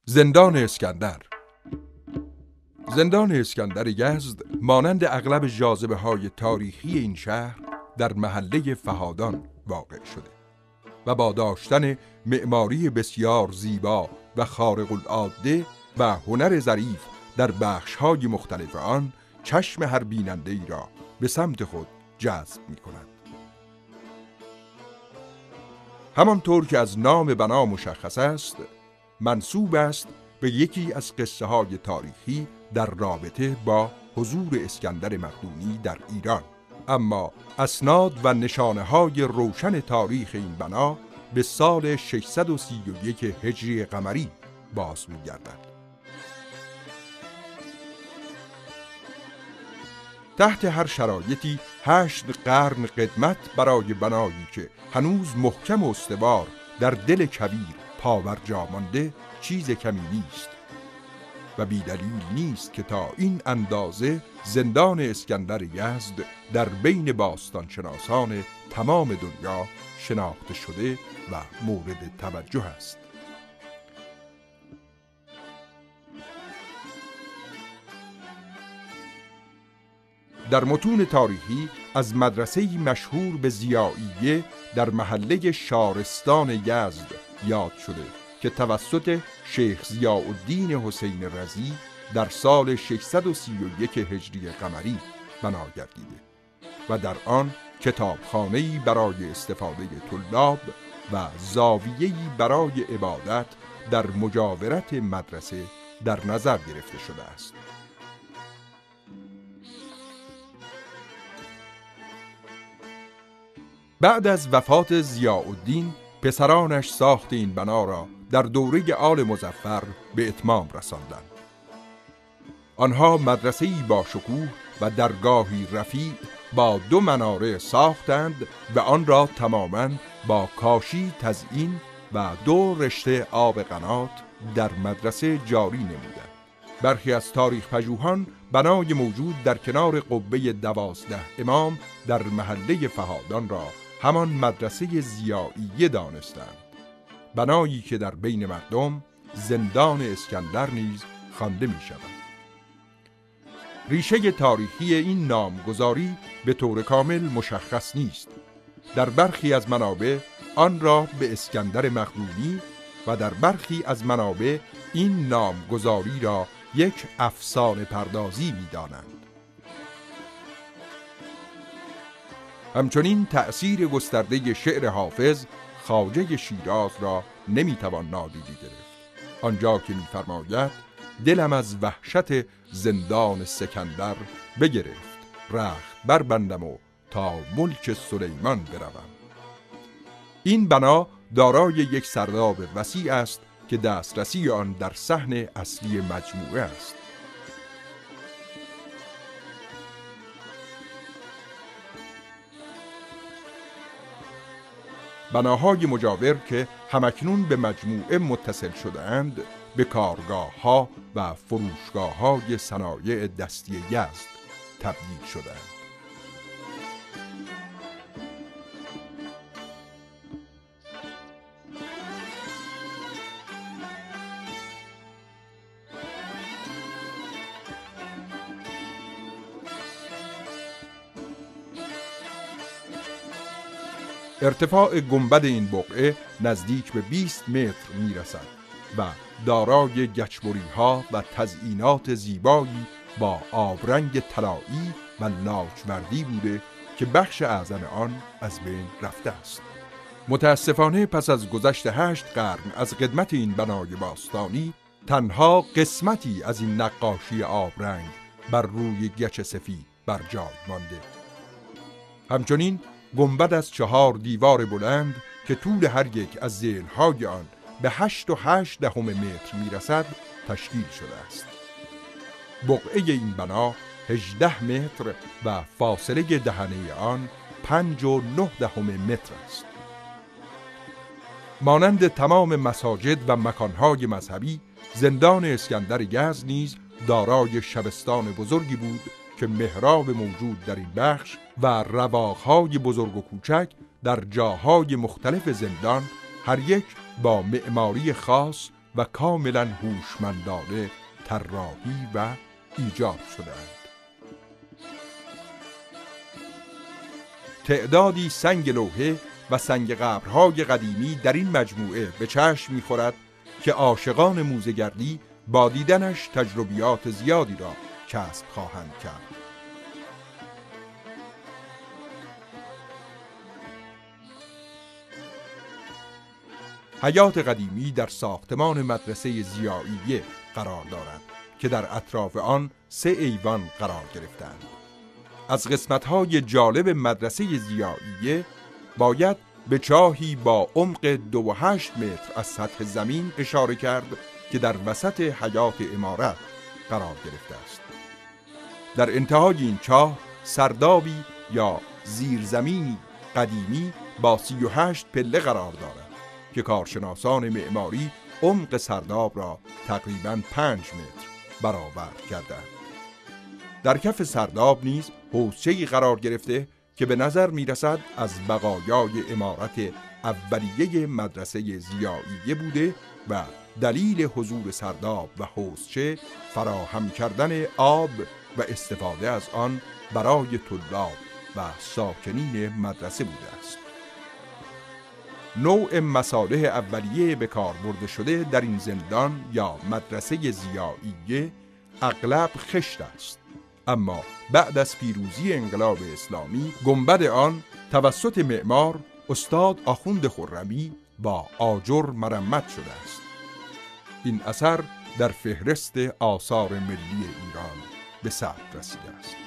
زندان اسکندر. زندان اسکندر یزد مانند اغلب جاذبه‌های تاریخی این شهر در محله فهادان واقع شده و با داشتن معماری بسیار زیبا و خارق العاده و هنر ظریف در بخش‌های مختلف آن چشم هر بیننده‌ای را به سمت خود جذب می‌کند. همانطور که از نام بنا مشخص است، منسوب است به یکی از قصه‌های تاریخی در رابطه با حضور اسکندر مقدونی در ایران، اما اسناد و نشانه‌های روشن تاریخ این بنا به سال 631 هجری قمری باز می‌گردد. تحت هر شرایطی 8 قرن قدمت برای بنایی که هنوز محکم و استوار در دل کویر پاورجا مانده چیز کمی نیست و بی‌دلیل نیست که تا این اندازه زندان اسکندر یزد در بین باستانشناسان تمام دنیا شناخته شده و مورد توجه است. در متون تاریخی از مدرسه‌ای مشهور به ضیائیه در محله شارستان یزد یاد شده که توسط شیخ ضیاءالدین حسین رضی در سال 631 هجری قمری بنا گردیده و در آن کتابخانه‌ای برای استفاده طلاب و زاویه‌ای برای عبادت در مجاورت مدرسه در نظر گرفته شده است. بعد از وفات ضیاءالدین، پسرانش ساخت این بنا را در دوره آل مظفر به اتمام رساندند. آنها مدرسه‌ای با شکوه و درگاهی رفیع با 2 مناره ساختند و آن را تماماً با کاشی تزیین و 2 رشته آب قنات در مدرسه جاری نمودند. برخی از تاریخ پژوهان بنای موجود در کنار قبه 12 امام در محله فهادان را همان مدرسه ضیائیه دانستند، بنایی که در بین مردم زندان اسکندر نیز خوانده می شود. ریشه تاریخی این نامگذاری به طور کامل مشخص نیست. در برخی از منابع آن را به اسکندر مقدونی و در برخی از منابع این نامگذاری را یک افسانه پردازی می دانند. همچنین تأثیر گسترده شعر حافظ خواجه شیراز را نمیتوان نادیده گرفت، آنجا که می‌فرماید دلم از وحشت زندان سکندر بگرفت، رخت بربندم و تا ملک سلیمان بروم. این بنا دارای یک سرداب وسیع است که دسترسی آن در صحن اصلی مجموعه است. بناهای مجاور که همکنون به مجموعه متصل شده‌اند به کارگاه‌ها و فروشگاه‌های صنایع دستی یزد تبدیل شده‌اند. ارتفاع گنبد این بقعه نزدیک به 20 متر میرسد و دارای گچبری‌ها و تزئینات زیبایی با آبرنگ طلایی و لاجوردی بوده که بخش اعظم آن از بین رفته است. متاسفانه پس از گذشت 8 قرن از قدمت این بنای باستانی تنها قسمتی از این نقاشی آبرنگ بر روی گچ سفید بر جای مانده. همچنین گنبد از 4 دیوار بلند که طول هر یک از ذیل‌های آن به 8.8 متر میرسد تشکیل شده است. بقعه این بنا 18 متر و فاصله دهنه آن 5.9 متر است. مانند تمام مساجد و مکانهای مذهبی، زندان اسکندر یزد نیز دارای شبستان بزرگی بود که محراب موجود در این بخش و رواقهای بزرگ و کوچک در جاهای مختلف زندان هر یک با معماری خاص و کاملا هوشمندانه طراحی و ایجاد شدند. تعدادی سنگ لوحه و سنگ قبرهای قدیمی در این مجموعه به چشم می‌خورد که عاشقان موزه‌گردی با دیدنش تجربیات زیادی را کسب خواهند کرد. حیات قدیمی در ساختمان مدرسه ضیائیه قرار دارد که در اطراف آن 3 ایوان قرار گرفتند. از قسمت‌های جالب مدرسه ضیائیه باید به چاهی با عمق 2.8 متر از سطح زمین اشاره کرد که در وسط حیات عمارت قرار گرفته است. در انتهای این چاه سردابی یا زیرزمینی قدیمی با 38 پله قرار دارد که کارشناسان معماری عمق سرداب را تقریباً 5 متر برآورد کردند. در کف سرداب نیز حوضچه‌ای قرار گرفته که به نظر می‌رسد از بقایای عمارت اولیه مدرسه ضیائیه بوده و دلیل حضور سرداب و حوضچه فراهم کردن آب و استفاده از آن برای طلاب و ساکنین مدرسه بوده است. نوع مصالح اولیه به کار برده شده در این زندان یا مدرسه ضیائیه اغلب خشت است، اما بعد از پیروزی انقلاب اسلامی گنبد آن توسط معمار استاد آخوند خرمی با آجر مرمت شده است. این اثر در فهرست آثار ملی ایران به ثبت رسیده است.